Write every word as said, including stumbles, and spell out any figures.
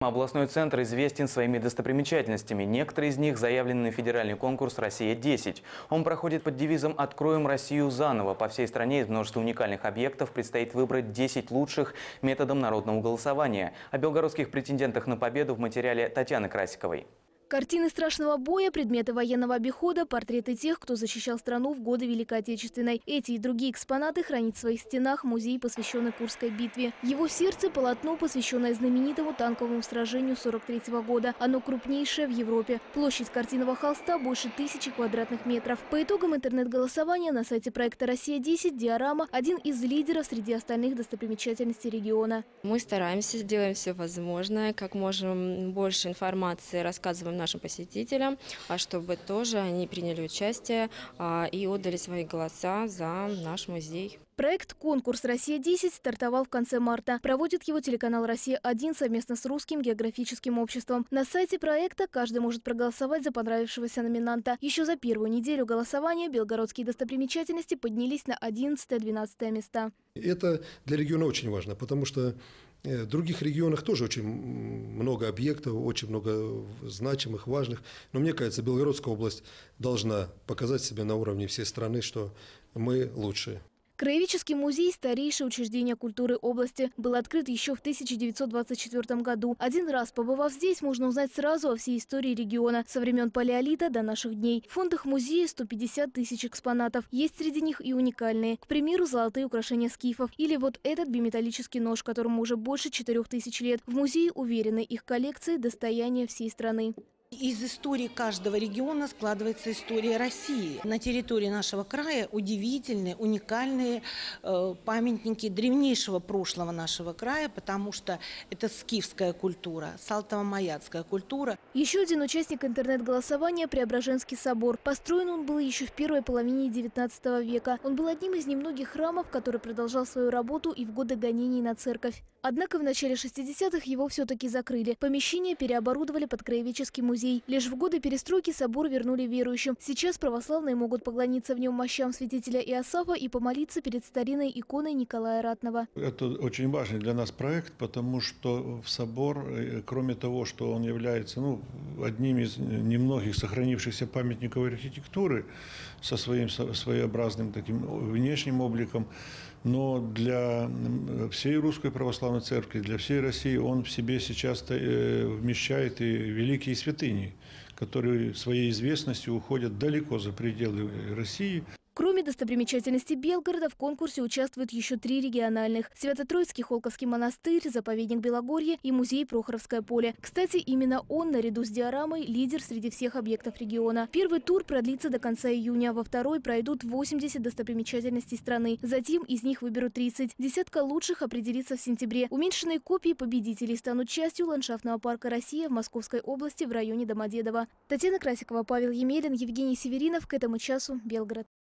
Областной центр известен своими достопримечательностями. Некоторые из них заявлены на федеральный конкурс «Россия-десять». Он проходит под девизом «Откроем Россию заново». По всей стране из множества уникальных объектов предстоит выбрать десять лучших методом народного голосования. О белгородских претендентах на победу в материале Татьяны Красиковой. Картины страшного боя, предметы военного обихода, портреты тех, кто защищал страну в годы Великой Отечественной. Эти и другие экспонаты хранит в своих стенах музей, посвященный Курской битве. Его сердце – полотно, посвященное знаменитому танковому сражению сорок третьего года. Оно крупнейшее в Европе. Площадь картинного холста больше тысячи квадратных метров. По итогам интернет-голосования на сайте проекта «Россия-десять» диорама – один из лидеров среди остальных достопримечательностей региона. Мы стараемся, делаем все возможное, как можем больше информации рассказываем нашим посетителям, а чтобы тоже они приняли участие а, и отдали свои голоса за наш музей. Проект «Конкурс Россия-десять» стартовал в конце марта. Проводит его телеканал «Россия-один» совместно с Русским географическим обществом. На сайте проекта каждый может проголосовать за понравившегося номинанта. Еще за первую неделю голосования белгородские достопримечательности поднялись на одиннадцатое-двенадцатое места. Это для региона очень важно, потому что в других регионах тоже очень много объектов, очень много значимых, важных. Но мне кажется, Белгородская область должна показать себя на уровне всей страны, что мы лучшие. Краеведческий музей – старейшее учреждение культуры области. Был открыт еще в тысяча девятьсот двадцать четвёртом году. Один раз побывав здесь, можно узнать сразу о всей истории региона. Со времен палеолита до наших дней. В фондах музея сто пятьдесят тысяч экспонатов. Есть среди них и уникальные. К примеру, золотые украшения скифов. Или вот этот биметаллический нож, которому уже больше четырех тысяч лет. В музее уверены, их коллекции – достояние всей страны. Из истории каждого региона складывается история России. На территории нашего края удивительные, уникальные э, памятники древнейшего прошлого нашего края, потому что это скифская культура, салтово-маяцкая культура. Еще один участник интернет-голосования – Преображенский собор. Построен он был еще в первой половине девятнадцатого века. Он был одним из немногих храмов, который продолжал свою работу и в годы гонений на церковь. Однако в начале шестидесятых его все-таки закрыли. Помещение переоборудовали под краеведческий музей. Лишь в годы перестройки собор вернули верующим. Сейчас православные могут поклониться в нем мощам святителя Иосафа и помолиться перед старинной иконой Николая Ратного. Это очень важный для нас проект, потому что в собор, кроме того, что он является ну, одним из немногих сохранившихся памятников архитектуры со своим своеобразным таким внешним обликом, но для всей Русской Православной Церкви, для всей России он в себе сейчас вмещает и великие святыни, которые своей известностью уходят далеко за пределы России. Кроме достопримечательностей Белгорода, в конкурсе участвуют еще три региональных – Свято-Троицкий Холковский монастырь, заповедник Белогорье и музей Прохоровское поле. Кстати, именно он, наряду с диорамой, лидер среди всех объектов региона. Первый тур продлится до конца июня, во второй пройдут восемьдесят достопримечательностей страны. Затем из них выберут тридцать. Десятка лучших определится в сентябре. Уменьшенные копии победителей станут частью ландшафтного парка «Россия» в Московской области в районе Домодедово. Татьяна Красикова, Павел Емелин, Евгений Северинов. К этому часу Белгород.